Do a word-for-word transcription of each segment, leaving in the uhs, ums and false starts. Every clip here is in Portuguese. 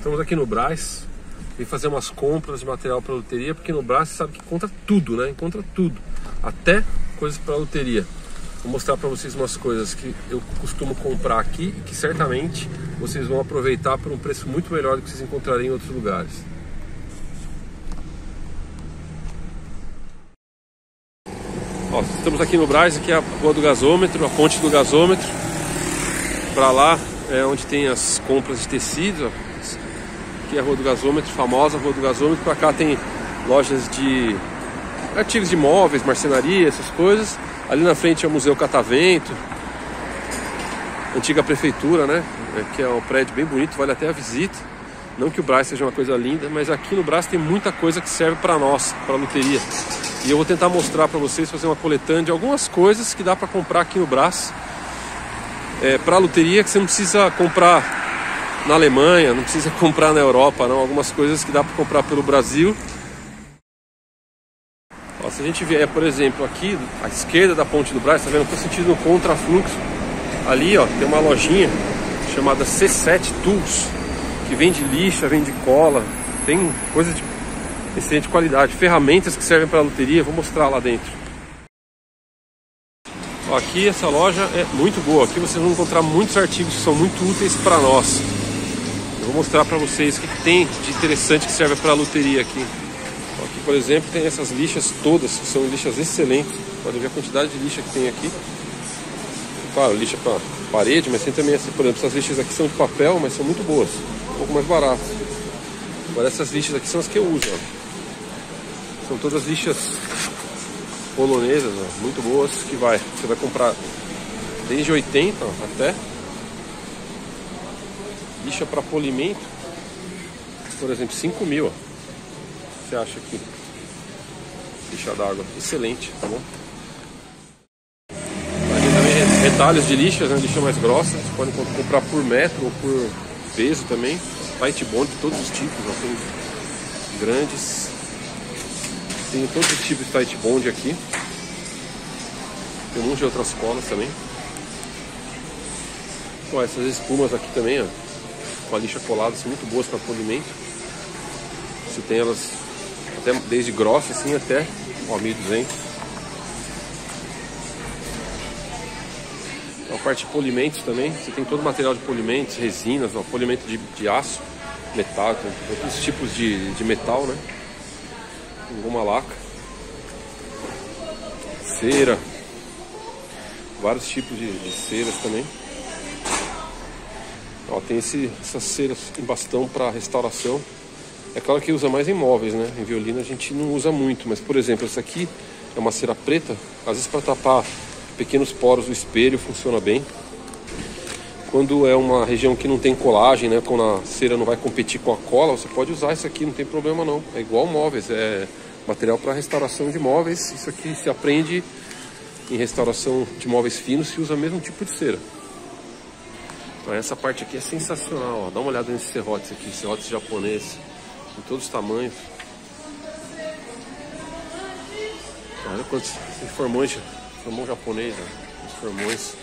Estamos aqui no Brás, vim fazer umas compras de material para loteria, porque no Brás você sabe que encontra tudo, né? Encontra tudo, até coisas para loteria. Vou mostrar para vocês umas coisas que eu costumo comprar aqui e que certamente vocês vão aproveitar por um preço muito melhor do que vocês encontrarem em outros lugares. Ó, estamos aqui no Brás, aqui é a rua do gasômetro, a ponte do gasômetro. Para lá é onde tem as compras de tecidos, ó. Aqui é a rua do gasômetro, famosa rua do gasômetro. Para cá tem lojas de artigos de móveis, marcenaria, essas coisas. Ali na frente é o Museu Catavento, antiga prefeitura, né? Que é um prédio bem bonito, vale até a visita. Não que o Brás seja uma coisa linda, mas aqui no Brás tem muita coisa que serve para nós, para loteria. E eu vou tentar mostrar para vocês, fazer uma coletânea de algumas coisas que dá para comprar aqui no Brás. É, para loteria, que você não precisa comprar na Alemanha, não precisa comprar na Europa, não. Algumas coisas que dá para comprar pelo Brasil. Ó, se a gente vier, por exemplo, aqui à esquerda da ponte do Brás, tá vendo? Estou sentindo um contrafluxo. Ali, ó, tem uma lojinha chamada C sete Tools, que vende lixa, vende cola, tem coisa de excelente qualidade, ferramentas que servem para loteria. Vou mostrar lá dentro. Ó, aqui essa loja é muito boa. Aqui vocês vão encontrar muitos artigos que são muito úteis para nós. Eu vou mostrar para vocês o que, que tem de interessante que serve para loteria aqui. Ó, aqui, por exemplo, tem essas lixas todas, que são lixas excelentes. Pode ver a quantidade de lixa que tem aqui. Claro, lixa para parede, mas tem também, assim, por exemplo, essas lixas aqui são de papel, mas são muito boas, um pouco mais baratas. Agora essas lixas aqui são as que eu uso, ó. São todas lixas polonesas, ó, muito boas, que vai, você vai comprar desde oitenta, ó, até lixa para polimento, por exemplo, cinco mil, ó. Você acha aqui? Lixa d'água, excelente, tá bom? Aqui também retalhos de lixas, né? Lixa mais grossa, você pode comprar por metro ou por peso também. Tight bond de todos os tipos, ó, tem grandes, tem todos os tipos de tight bond aqui. Tem um monte de outras colas também. Ó, essas espumas aqui também, ó, com a lixa colada, são muito boas para polimento. Você tem elas até desde grossa assim até ó, mil e duzentos. A parte de polimentos também, você tem todo o material de polimentos, resinas, ó, polimento de, de aço, metal, outros tipos de, de metal, né? Goma laca, cera, vários tipos de, de ceras também. Ó, tem esse, essas ceras em bastão para restauração. É claro que usa mais em móveis, né? Em violino a gente não usa muito, mas por exemplo, essa aqui é uma cera preta, às vezes para tapar pequenos poros do espelho funciona bem. Quando é uma região que não tem colagem, né, quando a cera não vai competir com a cola, você pode usar isso aqui, não tem problema não. É igual móveis, é material para restauração de móveis. Isso aqui se aprende em restauração de móveis finos, se usa o mesmo tipo de cera. Então essa parte aqui é sensacional, ó. Dá uma olhada nesses serrotes aqui, serrotes japoneses, em todos os tamanhos. Olha quantos formões, formão japonês, ó. Os formões.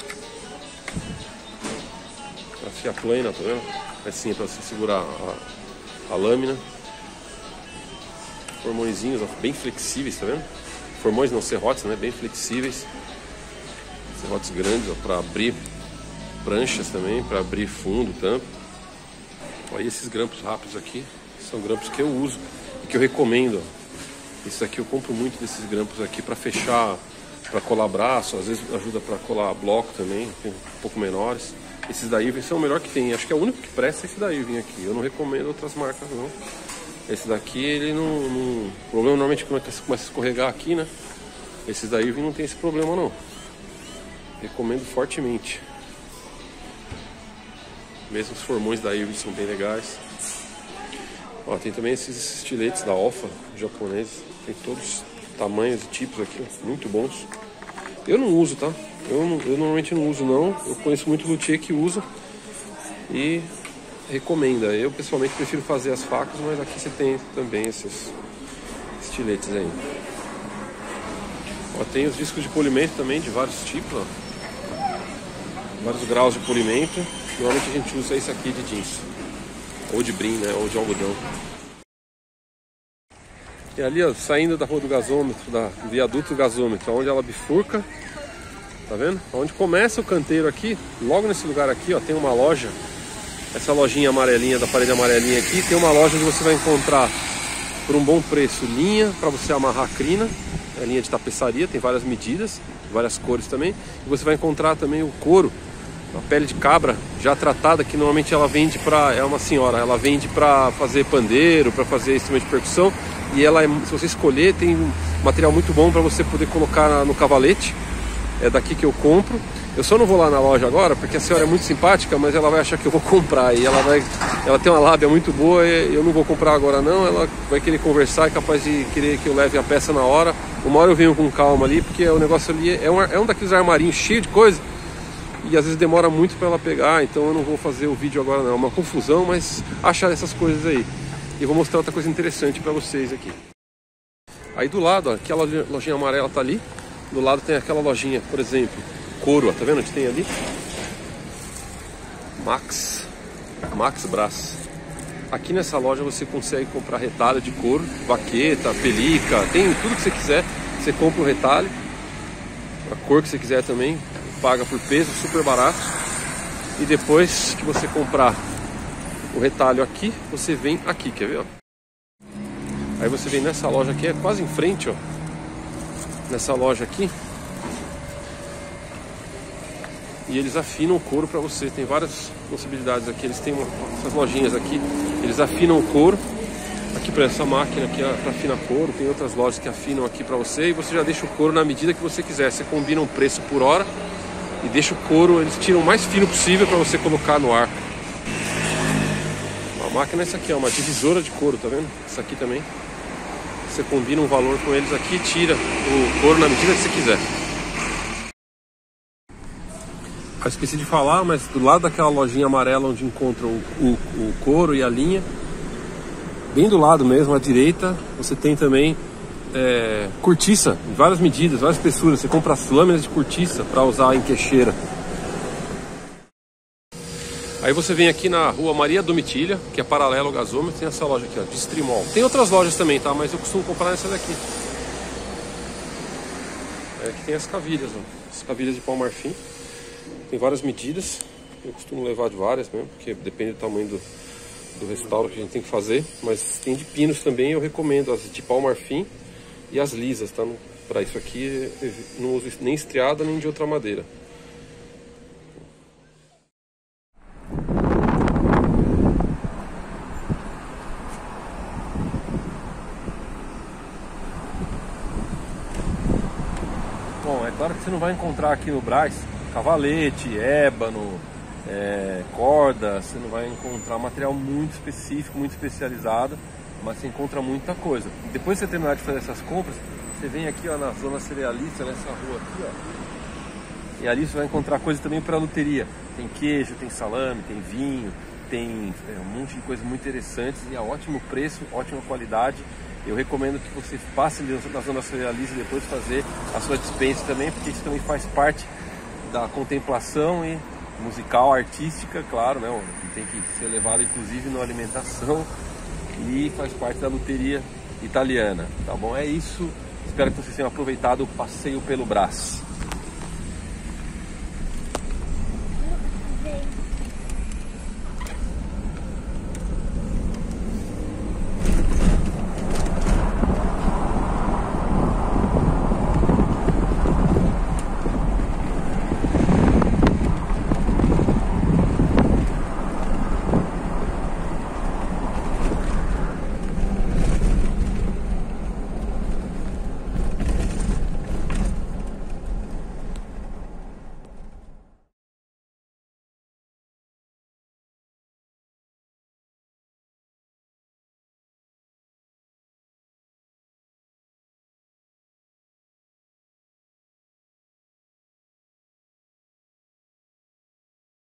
Pra ficar plana, tá vendo? Assim, pra você segurar a, a lâmina. Formõezinhos, ó, bem flexíveis, tá vendo? Formões não, serrotes, né? Bem flexíveis. Serrotes grandes, ó, pra abrir pranchas também, pra abrir fundo, tampa. Olha esses grampos rápidos aqui. São grampos que eu uso e que eu recomendo, ó. Esses aqui eu compro muito desses grampos aqui pra fechar, pra colar braço, às vezes ajuda pra colar bloco também, um pouco menores. Esses da Irving são o melhor que tem. Acho que é o único que presta esse da Irving aqui. Eu não recomendo outras marcas não. Esse daqui, ele não... não... O problema normalmente quando você começa a escorregar aqui, né? Esses da Irving não tem esse problema não. Recomendo fortemente. Mesmo os formões da Irving são bem legais. Ó, tem também esses estiletes da Olfa, japoneses. Tem todos os tamanhos e tipos aqui, ó, muito bons. Eu não uso, tá? Eu, não, eu normalmente não uso não. Eu conheço muito luthier que usa e recomenda. Eu pessoalmente prefiro fazer as facas, mas aqui você tem também esses estiletes aí. Ó, tem os discos de polimento também, de vários tipos, ó. Vários graus de polimento. Normalmente a gente usa esse aqui de jeans. ou de brim, né, ou de algodão. E ali, ó, saindo da rua do gasômetro, da, do viaduto do gasômetro, onde ela bifurca, tá vendo? Onde começa o canteiro aqui, logo nesse lugar aqui, ó, tem uma loja. Essa lojinha amarelinha, da parede amarelinha aqui, tem uma loja onde você vai encontrar, por um bom preço, linha para você amarrar a crina, é linha de tapeçaria, tem várias medidas, várias cores também. E você vai encontrar também o couro, a pele de cabra já tratada, que normalmente ela vende para, é uma senhora, ela vende para fazer pandeiro, para fazer instrumento de percussão. E ela, se você escolher, tem um material muito bom para você poder colocar no cavalete. É daqui que eu compro. Eu só não vou lá na loja agora, porque a senhora é muito simpática, mas ela vai achar que eu vou comprar. E ela vai, ela tem uma lábia muito boa, e eu não vou comprar agora não. Ela vai querer conversar, é capaz de querer que eu leve a peça na hora. Uma hora eu venho com calma ali, porque o negócio ali é um, é um daqueles armarinhos cheio de coisa. E às vezes demora muito para ela pegar, então eu não vou fazer o vídeo agora não. É uma confusão, mas achar essas coisas aí. E vou mostrar outra coisa interessante para vocês aqui. Aí do lado, ó, aquela lojinha amarela tá ali. Do lado tem aquela lojinha, por exemplo, couro, ó, tá vendo onde tem ali? Max, Max Brás. Aqui nessa loja você consegue comprar retalho de couro, vaqueta, pelica, tem tudo que você quiser. Você compra o retalho, a cor que você quiser também, paga por peso, super barato. E depois que você comprar o retalho aqui, você vem aqui, quer ver? Ó? Aí você vem nessa loja aqui, é quase em frente, ó. Nessa loja aqui. E eles afinam o couro para você. Tem várias possibilidades aqui. Eles têm uma, essas lojinhas aqui. Eles afinam o couro. Aqui para essa máquina aqui para afinar couro. Tem outras lojas que afinam aqui para você. E você já deixa o couro na medida que você quiser. Você combina um preço por hora. E deixa o couro, eles tiram o mais fino possível para você colocar no ar. A máquina é essa aqui, é uma divisora de couro, tá vendo? Essa aqui também. Você combina um valor com eles aqui e tira o couro na medida que você quiser. Eu esqueci de falar, mas do lado daquela lojinha amarela onde encontra o, o, o couro e a linha, bem do lado mesmo, à direita, você tem também é, cortiça, de várias medidas, várias espessuras. Você compra as lâminas de cortiça para usar em queixeira. Aí você vem aqui na rua Maria Domitilha, que é paralelo ao gasômetro, tem essa loja aqui, ó, Distrimol. Tem outras lojas também, tá? Mas eu costumo comprar nessa daqui. É, aqui tem as cavilhas, ó. As cavilhas de pau marfim. Tem várias medidas. Eu costumo levar de várias mesmo, porque depende do tamanho do, do restauro que a gente tem que fazer. Mas tem de pinos também, eu recomendo as de pau marfim e as lisas, tá? Para isso aqui, não uso nem estriada nem de outra madeira. Bom, é claro que você não vai encontrar aqui no Brás cavalete, ébano, é, corda. Você não vai encontrar material muito específico, muito especializado, mas você encontra muita coisa. Depois que você terminar de fazer essas compras, você vem aqui, ó, na zona cerealista, nessa rua aqui, ó, e ali você vai encontrar coisa também para luteria. Tem queijo, tem salame, tem vinho, tem é, um monte de coisas muito interessantes e a ótimo preço, ótima qualidade. Eu recomendo que você passe na zona cerealista e depois fazer a sua dispensa também, porque isso também faz parte da contemplação e musical, artística, claro, né? Tem que ser levado inclusive na alimentação e faz parte da luteria italiana, tá bom? É isso, espero que vocês tenham aproveitado o passeio pelo Brás.